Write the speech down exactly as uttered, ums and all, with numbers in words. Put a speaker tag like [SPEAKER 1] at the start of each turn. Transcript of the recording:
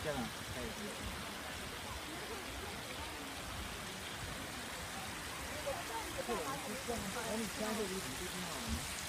[SPEAKER 1] 这样可以。这个是这样，哎，你家这里怎么最近好了吗？